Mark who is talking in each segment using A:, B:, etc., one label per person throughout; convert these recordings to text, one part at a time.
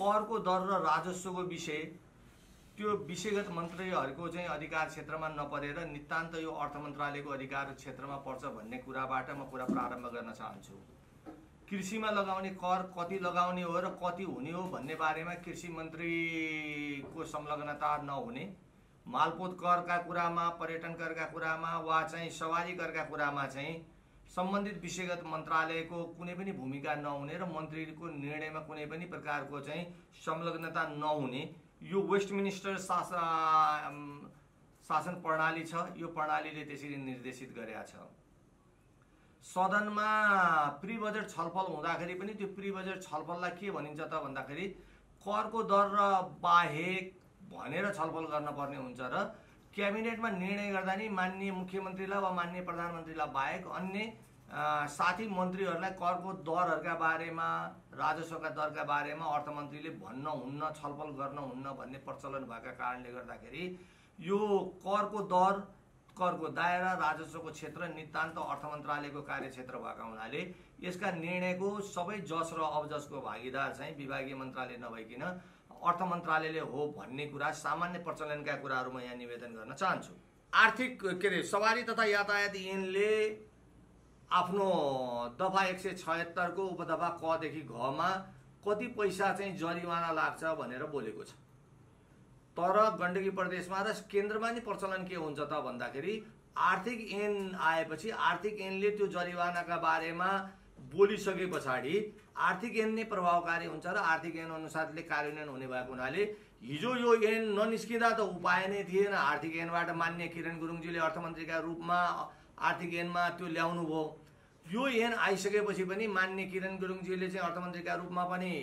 A: करको दर र राजस्वको विषय त्यो विषयगत मन्त्रीहरूको चाहिँ अधिकार क्षेत्रमा नपरेर नितान्त यो अर्थ मन्त्रालयको अधिकार क्षेत्रमा पर्छ भन्ने कुराबाट म कुरा प्रारम्भ गर्न चाहन्छु। कृषिमा लगाउने कर कति लगाउने हो र कति हुने हो भन्ने बारेमा कृषि मन्त्रीको संलग्नता नहुने, मालपोत करका कुरामा, पर्यटन करका कुरामा वा चाहिँ सवारी करका कुरामा चाहिँ सम्बन्धित विषयगत मन्त्रालयको कुनै पनि भूमिका नहुने र मन्त्रीको निर्णयमा कुनै पनि प्रकारको चाहिँ संलग्नता नहुने यो वेस्टमिनिस्टर शासन प्रणाली छ। यो प्रणालीले त्यसरी निर्देशित गरेका छ। सदनमा प्री बजेट छलफल हुँदाखेरि पनि त्यो प्री बजेट छलफललाई के भनिन्छ त भन्दाखेरि करको दर र बाहेक भनेर छलफल गर्नुपर्ने हुन्छ र क्याबिनेटमा निर्णय गर्दा नि माननीय मुख्यमन्त्रीलाई वा माननीय प्रधानमन्त्रीलाई बाहेक अन्य साथी मन्त्रीहरूलाई करको दरहरूका बारेमा, राजस्वका दरका बारेमा अर्थमन्त्रीले भन्न हुन्न, छलफल गर्न हुन्न भन्ने प्रचलन भएका कारणले गर्दाखेरि यो करको दर, करको दायरा, राजस्वको क्षेत्र नितान्त अर्थ मन्त्रालयको कार्यक्षेत्र भएका हुनाले यसका निर्णयको सबै जस र अबजसको भागीदार चाहिँ विभागीय मन्त्रालय नभइकन अर्थ मन्त्रालयले हो भन्ने कुरा सामान्य प्रचलनका कुराहरू म यहाँ निवेदन गर्न चाहन्छु। आर्थिक सवारी तथा यातायात ऐनले आफ्नो दफा 176 को उपदफा क देखि घ मा कति पैसा चाहिँ जरिवाना लाग्छ भनेर बोलेको छ। तर गण्डकी प्रदेशमा र केन्द्रमा नि प्रचलन के हुन्छ त भन्दाखेरि आर्थिक ऐन आएपछि आर्थिक ऐनले त्यो जरिवानाका बारेमा बोलिसके पछाडि आर्थिक ऐन नै प्रभावकारी हुन्छ र आर्थिक ऐन अनुसारले कार्यान्वयन हुने भएको हुनाले हिजो यो ऐन ननिस्किँदा त उपाय नै थिएन। आर्थिक ऐनबाट मान्य किरण गुरुङजीले अर्थमन्त्रीका रूपमा आर्थिक ऐनमा त्यो ल्याउनु भयो। यो ऐन आइसकेपछि पनि मान्य किरण गुरुङजीले चाहिँ अर्थमन्त्रीका रूपमा पनि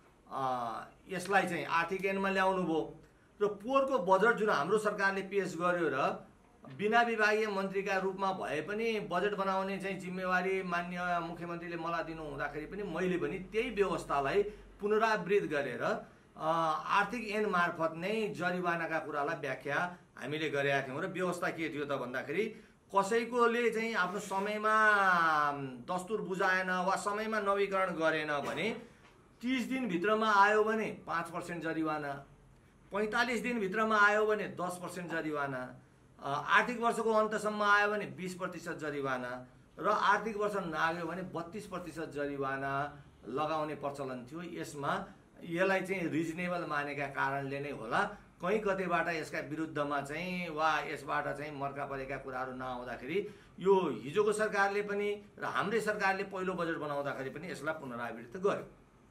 A: यसलाई चाहिँ आर्थिक ऐनमा ल्याउनु भयो र पोहोरको बजेट जुन हाम्रो सरकारले पेश गर्यो र बिना विभागीय मन्त्रीका रूपमा भए पनि बजेट बनाउने चाहिँ जिम्मेवारी मान्य मुख्यमन्त्रीले मलाई दिनु हुँदाखेरि पनि मैले पनि त्यही व्यवस्थालाई पुनरावृत्त गरेर आर्थिक ऐन मार्फत नै जरिवानाका कुरालाई व्याख्या हामीले गरेका थियौँ र व्यवस्था के थियो त भन्दाखेरि कसैकोले चाहिँ आफ्नो समयमा दस्तुर बुझाएन वा समयमा नवीकरण गरेन भने 30 दिनभित्रमा आयो भने 5% जरिवाना, 45 दिनभित्रमा आयो भने 10% जरिवाना, आर्थिक वर्षको अन्तसम्म आयो भने 20% जरिवाना र आर्थिक वर्ष नाग्यो भने 32% जरिवाना लगाउने प्रचलन थियो। यसमा यसलाई चाहिँ रिजनेबल मानेका कारणले नै होला कहीँ कतैबाट यसका विरुद्धमा चाहिँ वा यसबाट चाहिँ मर्का परेका कुराहरू नआउँदाखेरि यो हिजोको सरकारले पनि र हाम्रै सरकारले पहिलो बजेट बनाउँदाखेरि पनि यसलाई पुनरावृत्त गर्यो।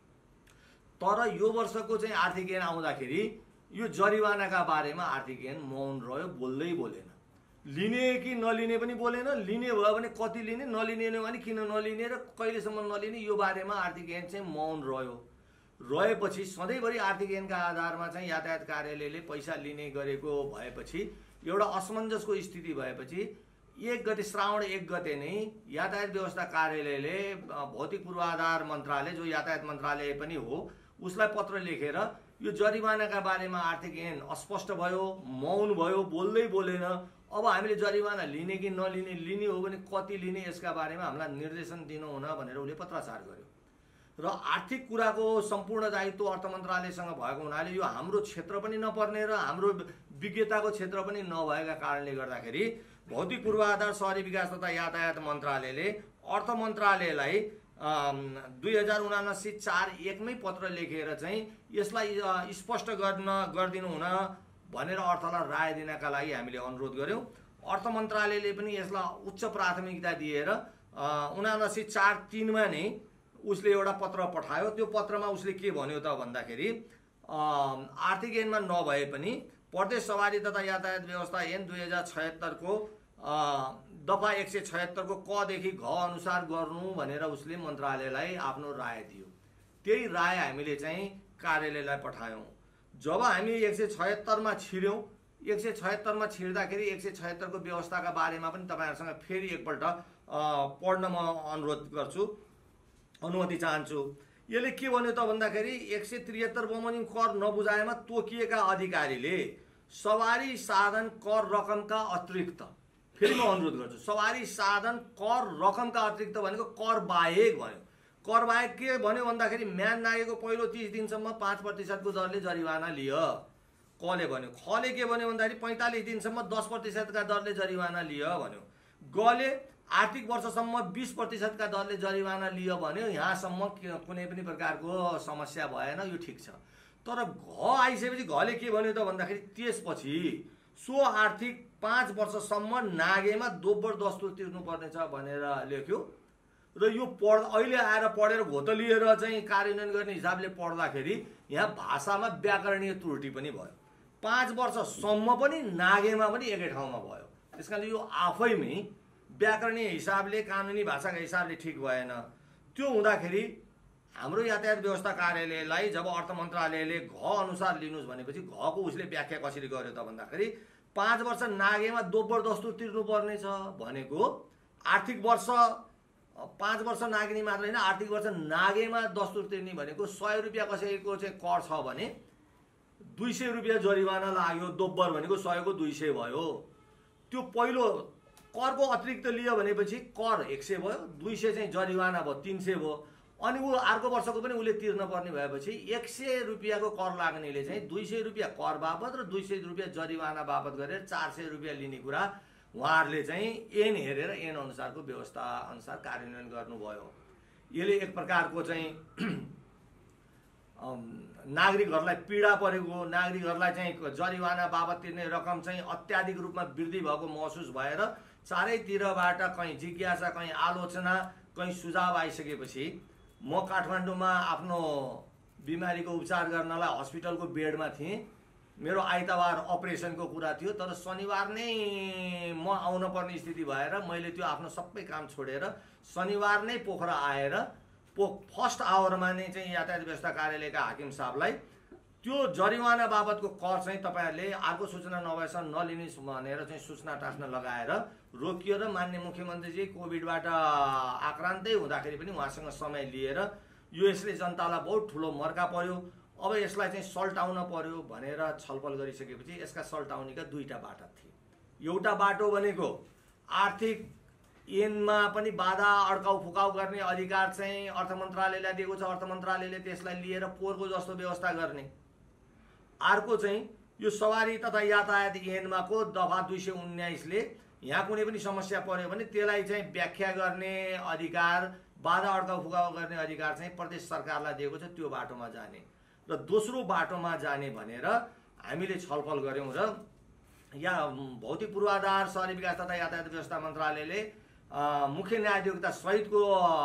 A: तर यो वर्षको चाहिँ आर्थिक ऐन आउँदाखेरि यो जरिवानाका बारेमा आर्थिक ऐन मौन रह्यो, बोल्दै बोलेन। लिने कि नलिने पनि बोलेन, लिने भयो भने कति लिने, नलिने भने किन नलिने र कहिलेसम्म नलिने यो बारेमा आर्थिक ऐन चाहिँ मौन रह्यो। रहेपछि सधैँभरि आर्थिक ऐनका आधारमा चाहिँ यातायात कार्यालयले पैसा लिने गरेको भएपछि एउटा असमञ्जसको स्थिति भएपछि 1 गते श्रावण 1 गते नै यातायात व्यवस्था कार्यालयले भौतिक पूर्वाधार मन्त्रालय जो यातायात मन्त्रालय पनि हो उसलाई पत्र लेखेर यो जरिवानाका बारेमा आर्थिक ऐन अस्पष्ट भयो, मौन भयो, बोल्दै बोलेन। अब हामीले जरिवाना लिने कि नलिने, लिने हो भने कति लिने यसका बारेमा हामीलाई निर्देशन दिनु हुन भनेर उसले पत्राचार गर्यो र आर्थिक कुराको सम्पूर्ण दायित्व अर्थ मन्त्रालयसँग भएको हुनाले यो हाम्रो क्षेत्र पनि नपर्ने र हाम्रो विज्ञताको क्षेत्र पनि नभएका कारणले गर्दाखेरि भौतिक पूर्वाधार शहरी विकास तथा यातायात मन्त्रालयले अर्थ मन्त्रालयलाई 2079-4-1 मै पत्र लेखेर चाहिँ यसलाई स्पष्ट गरिदिनु हुन भनेर अर्थलाई राय दिनका लागि हामीले अनुरोध गर्यौं। अर्थ मन्त्रालयले पनि यसलाई उच्च प्राथमिकता दिएर 79-4-3 मा नै उसले एउटा पत्र पठायो। त्यो पत्रमा उसले के भन्यो त भन्दाखेरि आर्थिक ऐनमा नभए पनि प्रदेश सवारी तथा यातायात व्यवस्था ऐन 2076 को दफा 176 को क देखि घ अनुसार गर्नु भनेर उसले मन्त्रालयलाई आफ्नो राय दियो। त्यही राय हामीले चाहिँ कार्यालयलाई पठायौं। जब हामी 176 मा छिर्यौं, 176 मा छिर्दाखेरि 176 को व्यवस्थाका बारेमा पनि तपाईहरुसँग फेरि एकपल्ट पढ्न म अनुरोध गर्छु, अनुमति चाहन्छु। यसले के भन्यो त भन्दाखेरि 173 बमोजिम कर नबुझाएमा तोकिएका अधिकारीले सवारी साधन कर रकमका अतिरिक्त, फेरि म अनुरोध गर्छु, सवारी साधन कर रकमका अतिरिक्त भनेको कर बाहेक भन्यो, कर बाहेक के भन्यो भन्दाखेरि म्यान नागेको पहिलो 30 दिनसम्म 5% को दरले जरिवाना लियो। कले भन्यो। खले के भन्यो भन्दाखेरि 45 दिनसम्म 10% का दरले जरिवाना लियो भन्यो। गले आर्थिक वर्षसम्म 20% का दरले जरिवाना लियो भन्यो। यहाँसम्म कुनै पनि प्रकारको समस्या भएन, यो ठिक छ। तर घ आइसकेपछि घले के भन्यो त भन्दाखेरि त्यसपछि सो आर्थिक 5 वर्षसम्म नागेमा दोब्बर दस्तुर तिर्नुपर्नेछ भनेर लेख्यो। र यो अहिले आएर पढेर घोतलिएर चाहिँ कार्यान्वयन गर्ने हिसाबले पढ्दाखेरि यहाँ भाषामा व्याकरणीय त्रुटि पनि भयो। 5 वर्षसम्म पनि नागेमा पनि एकै ठाउँमा भयो। त्यसकारण यो आफैमै व्याकरणीय हिसाबले कानुनी भाषाका हिसाबले ठिक भएन। त्यो हुँदाखेरि हाम्रो यातायात व्यवस्था कार्यालयलाई जब अर्थ मन्त्रालयले घ अनुसार लिनुस् भनेपछि घको उसले व्याख्या कसरी गर्यो त भन्दाखेरि 5 वर्ष नागेमा दोब्बर दस्तुर तिर्नुपर्ने छ भनेको आर्थिक वर्ष 5 वर्ष नाग्ने मात्र होइन, आर्थिक वर्ष नागेमा दस्तुर तिर्ने भनेको 100 रुपियाँ कसैको चाहिँ कर छ भने 200 रुपियाँ जरिवाना लाग्यो। दोब्बर भनेको 100 को 200 भयो। त्यो पहिलो करको अतिरिक्त लियो भनेपछि कर 100 भयो, 200 चाहिँ जरिवाना भयो, 300 भयो। अनि ऊ अर्को वर्षको पनि उसले तिर्न पर्ने भएपछि 100 रुपियाँको कर लाग्नेले चाहिँ 200 रुपियाँ कर बापत र 200 रुपियाँ जरिवाना बापत गरेर 400 रुपियाँ लिने कुरा उहाँहरूले चाहिँ एन हेरेर एन अनुसारको व्यवस्था अनुसार कार्यान्वयन गर्नुभयो। यसले एक प्रकारको चाहिँ नागरिकहरूलाई पीडा परेको, नागरिकहरूलाई चाहिँ जरिवाना बाबत तिर्ने रकम चाहिँ अत्याधिक रूपमा वृद्धि भएको महसुस भएर चारैतिरबाट कहीँ जिज्ञासा, कहीँ आलोचना, कहीँ सुझाव आइसकेपछि म काठमाडौँमा आफ्नो बिमारीको उपचार गर्नलाई हस्पिटलको बेडमा थिएँ। मेरो आइतबार अपरेसनको कुरा थियो, तर शनिबार नै म आउन पर्ने स्थिति भएर मैले त्यो आफ्नो सबै काम छोडेर शनिबार नै पोखरा आएर फर्स्ट आवरमा नै चाहिँ यातायात व्यवस्था कार्यालयका हाकिम साहबलाई त्यो जरिवाना बाबतको कर चाहिँ तपाईँहरूले अर्को सूचना नभएसम्म नलिनुहोस् भनेर चाहिँ सूचना टास्न लगाएर रोकियो। र माननीय मुख्यमन्त्रीजी कोभिडबाट आक्रान्तै हुँदाखेरि पनि उहाँसँग समय लिएर यो यसले जनतालाई बहुत ठुलो मर्का पर्यो, अब यसलाई चाहिँ सल्टाउन पर्यो भनेर छलफल गरिसकेपछि यसका सल्टाउनेका दुईटा बाटा थिए। एउटा बाटो भनेको आर्थिक ऐनमा पनि बाधा अड्काउ फुकाउ गर्ने अधिकार चाहिँ अर्थ मन्त्रालयलाई दिएको छ, अर्थ मन्त्रालयले त्यसलाई लिएर पोहोरको जस्तो व्यवस्था गर्ने। अर्को चाहिँ यो सवारी तथा यातायात ऐनमा को दफा 219 ले यहाँ कुनै पनि समस्या पर्यो भने त्यसलाई चाहिँ व्याख्या गर्ने अधिकार, बाधा अड्काउ फुकाउ गर्ने अधिकार चाहिँ प्रदेश सरकारलाई दिएको छ। त्यो बाटोमा जाने र दोस्रो बाटोमा जाने भनेर हामीले छलफल गऱ्यौँ। र यहाँ भौतिक पूर्वाधार, शहरी विकास तथा यातायात व्यवस्था मन्त्रालयले मुख्य न्यायाधिवक्ता सहितको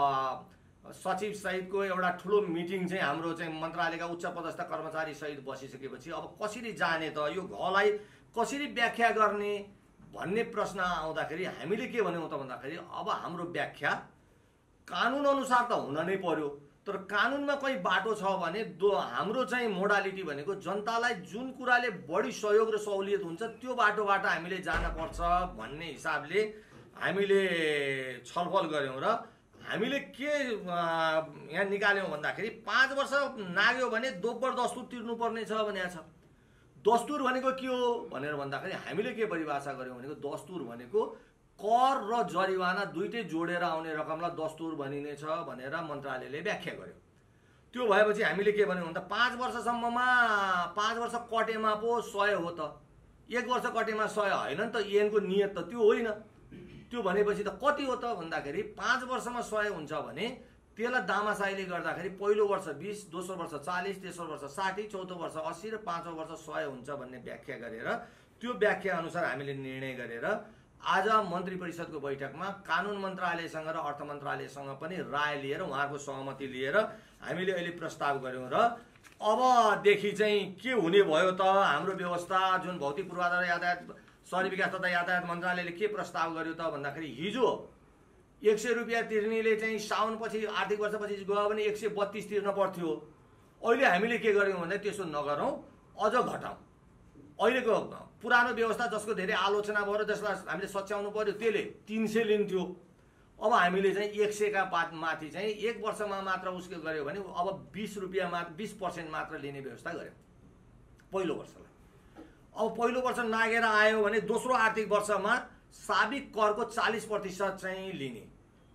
A: सचिव सहितको एउटा ठुलो मिटिङ चाहिँ हाम्रो चाहिँ मन्त्रालयका उच्च पदस्थ कर्मचारी सहित बसिसकेपछि अब कसरी जाने त, यो घलाई कसरी व्याख्या गर्ने भन्ने प्रश्न आउँदाखेरि हामीले के भन्यौँ त भन्दाखेरि अब हाम्रो व्याख्या कानुन अनुसार त हुन नै पर्यो, तर कानुनमा कहीँ बाटो छ भने हाम्रो चाहिँ मोडालिटी भनेको जनतालाई जुन कुराले बढी सहयोग र सहुलियत हुन्छ त्यो बाटोबाट हामीले जान पर्छ भन्ने हिसाबले हामीले छलफल गऱ्यौँ। र हामीले के यहाँ निकाल्यौँ भन्दाखेरि 5 वर्ष नाग्यो भने दोब्बर दस्तुर तिर्नुपर्ने छ भनेको छ। दस्तुर भनेको के हो भनेर भन्दाखेरि हामीले के परिभाषा गऱ्यौँ भनेको दस्तुर भनेको कर र जरिवाना दुईटै जोडेर आउने रकमलाई दस्तुर भनिनेछ भनेर मन्त्रालयले व्याख्या गर्यो। त्यो भएपछि हामीले के भन्यौँ भन्दा 5 वर्षसम्ममा 5 वर्ष कटेमा पो 100 हो त, 1 वर्ष कटेमा 100 होइन नि त, ऐनको नियत त त्यो होइन। त्यो भनेपछि त कति हो त भन्दाखेरि 5 वर्षमा 100 हुन्छ भने त्यसलाई दामासाहीले गर्दाखेरि पहिलो वर्ष 20, दोस्रो वर्ष 40, तेस्रो वर्ष 60, चौथो वर्ष 80 र पाँचौँ वर्ष 100 हुन्छ भन्ने व्याख्या गरेर त्यो व्याख्या अनुसार हामीले निर्णय गरेर आज मन्त्री परिषदको बैठकमा कानुन मन्त्रालयसँग र अर्थ मन्त्रालयसँग पनि राय लिएर उहाँको सहमति लिएर हामीले अहिले प्रस्ताव गर्यौँ। र अबदेखि चाहिँ के हुने भयो त, हाम्रो व्यवस्था जुन भौतिक पूर्वाधार यातायात शहरी विकास तथा यातायात मन्त्रालयले के प्रस्ताव गर्यो त भन्दाखेरि हिजो 100 रुपियाँ तिर्नेले चाहिँ साउनपछि आर्थिक वर्षपछि गयो भने 132 तिर्न पर्थ्यो। अहिले हामीले के गर्यौँ भने त्यसो नगरौँ, अझ घटाउँ। अहिलेको पुरानो व्यवस्था जसको धेरै आलोचना भयो र जसलाई हामीले सच्याउनु पर्यो त्यसले 300 लिन्थ्यो। अब हामीले चाहिँ 100 का माथि चाहिँ 1 वर्षमा मात्र उसको गर्यो भने अब 20 रुपियाँ मात्र 20% मात्र लिने व्यवस्था गर्यौँ पहिलो वर्षलाई। अब पहिलो वर्ष नागेर आयो भने दोस्रो आर्थिक वर्षमा साबिक करको 40% चाहिँ लिने,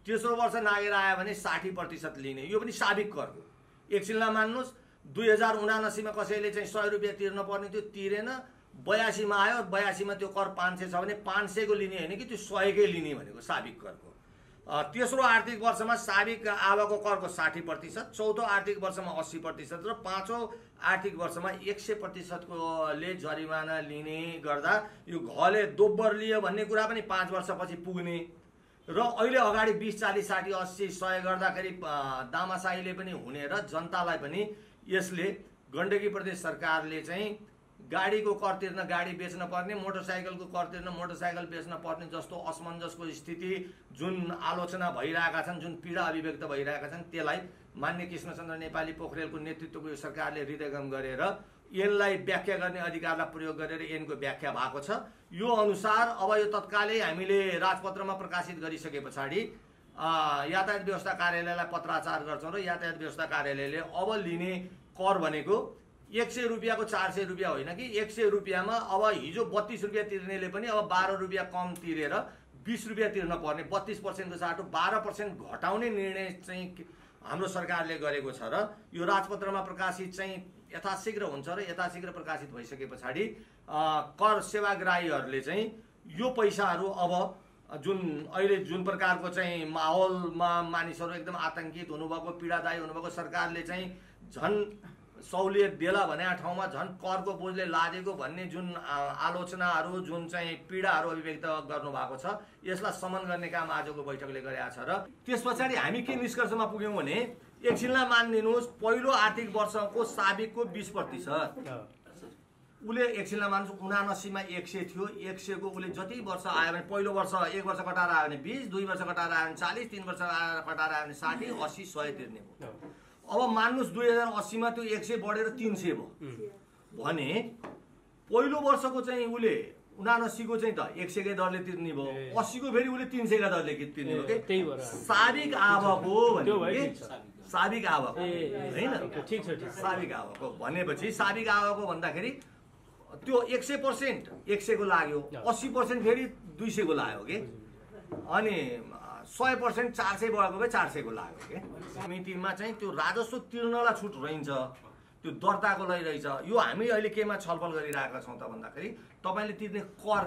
A: तेस्रो वर्ष नागेर आयो भने 60% लिने, यो पनि साबिक करको। एकछिनलाई मान्नुहोस् 2079 मा कसैले चाहिँ 100 रुपियाँ तिर्न पर्ने थियो, तिरेन। 82 मा आयो, 82 मा त्यो कर 500 छ भने 500 को लिने होइन कि त्यो 100 कै लिने भनेको साबिक करको। तेस्रो आर्थिक वर्षमा साबिक आवकको करको 60%, चौथो आर्थिक वर्षमा 80% र पाँचौं आर्थिक वर्षमा 100% को ले जरिवाना लिने गर्दा यो घले दोब्बर लियो भन्ने कुरा पनि 5 वर्षपछि पुग्ने र अहिले अगाडि 20 40 60 80 100 गर्दाखेरि दामासाहीले पनि हुने र जनतालाई पनि यसले गण्डकी प्रदेश सरकारले चाहिँ गाडीको कर तिर्न गाडी बेच्न पर्ने, मोटरसाइकलको कर तिर्न मोटरसाइकल बेच्न पर्ने जस्तो असमञ्जसको स्थिति जुन आलोचना भइरहेका छन्, जुन पीडा अभिव्यक्त भइरहेका छन्, त्यसलाई मान्य कृष्णचन्द्र नेपाली पोखरेलको नेतृत्वको यो सरकारले हृदयगम गरेर यसलाई व्याख्या गर्ने अधिकारलाई प्रयोग गरेर यिनको व्याख्या भएको छ। यो अनुसार अब यो तत्कालै हामीले राजपत्रमा प्रकाशित गरिसके पछाडि यातायात व्यवस्था कार्यालयलाई पत्राचार गर्छौं र यातायात व्यवस्था कार्यालयले अब लिने कर भनेको 100 रुपियाँको 400 रुपियाँ होइन कि 100 रुपियाँमा अब हिजो 32 रुपियाँ तिर्नेले पनि अब 12 रुपियाँ कम तिरेर 20 रुपियाँ तिर्न पर्ने, 32% को साटो 12% घटाउने निर्णय चाहिँ हाम्रो सरकारले गरेको छ र यो राजपत्रमा प्रकाशित चाहिँ यथाशीघ्र हुन्छ र यथाशीघ्र प्रकाशित भइसके पछाडि कर सेवाग्राहीहरूले चाहिँ यो पैसाहरू अब जुन अहिले जुन प्रकारको चाहिँ माहौलमा मानिसहरू एकदम आतंकित हुनुभएको, पीडादायी हुनुभएको, सरकारले चाहिँ झन् सहुलियत देला भने ठाउँमा झन् करको बोझले लादेको भन्ने जुन आलोचनाहरू, जुन चाहिँ पीडाहरू अभिव्यक्त गर्नुभएको छ, यसलाई समन गर्ने काम आजको बैठकले गरेको छ। र त्यस पछाडि हामी के निष्कर्षमा पुग्यौं भने एकछिनलाई मानिदिनुहोस् पहिलो आर्थिक वर्षको साबिकको 20% उले एकछिनलाई मान्नुहोस् 79 मा 100 थियो, 100 को उले जति वर्ष आयो भने पहिलो वर्ष 1 वर्ष कटाएर आयो भने 20, 2 वर्ष कटाएर आयो भने 40, 3 वर्ष कटाएर आयो भने 60, 80, 100 तिर्ने भयो। अब मान्नुहोस् 2080 मा त्यो 100 बढेर 300 भयो भने पहिलो वर्षको चाहिँ उले 79 को चाहिँ त 100 कै दरले तिर्ने भयो, 80 को फेरि उले 300 का दरले तिर्ने भयो के साबिक आवक हो भनेको साबिक आवक हैन।
B: ठीक छ,
A: साबिक आवक हो भनेपछि साबिक आवक हो भन्दाखेरि त्यो 100% 100 को लाग्यो, 80% फेरि 200 को लाग्यो के, अनि 100% 400 भएको भए 400 को लाग्यो के। समितिमा चाहिँ त्यो राजस्व तिर्नलाई छुट रहन्छ, त्यो दर्ताको लागि रहेछ। यो हामी अहिले केमा छलफल गरिरहेका छौं त भन्दाखेरि तपाईले तिर्ने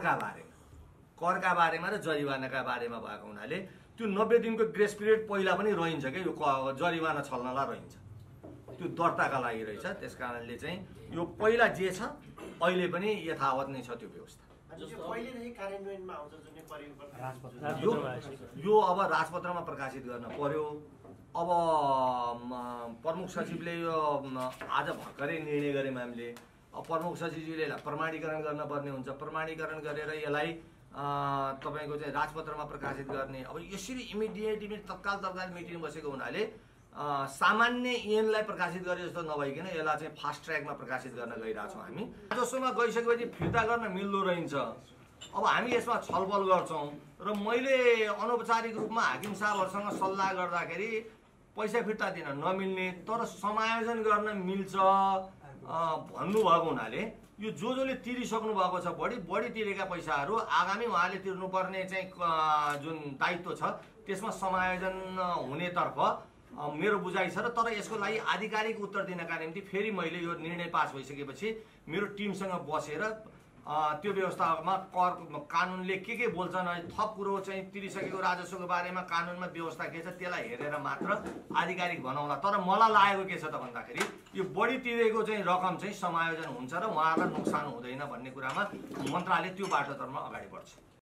A: करका बारेमा र जरिवानाका बारेमा भएको हुनाले त्यो 90 दिनको ग्रेस पिरियड पहिला पनि रहन्छ के, यो जरिवाना छल्नलाई रहन्छ, त्यो दर्ताका लागि रहेछ। त्यसकारणले चाहिँ यो पहिला जे छ अहिले पनि यथावत नै छ त्यो व्यवस्था। यो अब राजपत्रमा प्रकाशित गर्न पर्यो। अब प्रमुख सचिवले यो आज भर्खरै निर्णय गऱ्यौँ हामीले। अब प्रमुख सचिवले प्रमाणीकरण गर्न पर्ने हुन्छ, प्रमाणीकरण गरेर यसलाई तपाईको चाहिँ राजपत्रमा प्रकाशित गर्ने। अब यसरी इमिडिएटली तत्काल मिटिङ बसेको हुनाले सामान्य ऐनलाई प्रकाशित गरे जस्तो नभइकन यसलाई चाहिँ फास्ट ट्र्याकमा प्रकाशित गर्न गइरहेछौँ हामी। जसोमा गइसकेपछि फिर्ता गर्न मिल्दो रहन्छ। अब हामी यसमा छलफल गर्छौं र मैले अनौपचारिक रूपमा हाकिम साहबहरुसँग सल्लाह गर्दाखेरि पैसा फिर्ता दिन नमिल्ने तर समायोजन गर्न मिल्छ भन्नुभएको हुनाले यो जसले तिरिसक्नु भएको छ बढी तिरेका पैसाहरू आगामी उहाँले तिर्नुपर्ने चाहिँ जुन दायित्व छ त्यसमा समायोजन हुनेतर्फ मेरो बुझाइ छ र तर यसको लागि आधिकारिक उत्तर दिनका निम्ति फेरि मैले यो निर्णय पास भइसकेपछि मेरो टिमसँग बसेर त्यो व्यवस्थामा कर कानुनले के बोल्छन् थप कुरो चाहिँ तिरिसकेको राजस्वको बारेमा कानुनमा व्यवस्था के छ त्यसलाई हेरेर मात्र आधिकारिक बनाउला। तर मलाई लागेको के छ त भन्दाखेरि यो बढी तिरेको चाहिँ रकम चाहिँ समायोजन हुन्छ र उहाँलाई नोक्सान हुँदैन भन्ने कुरामा मन्त्रालय त्यो बाटोतर्फ अगाडि बढ्छ।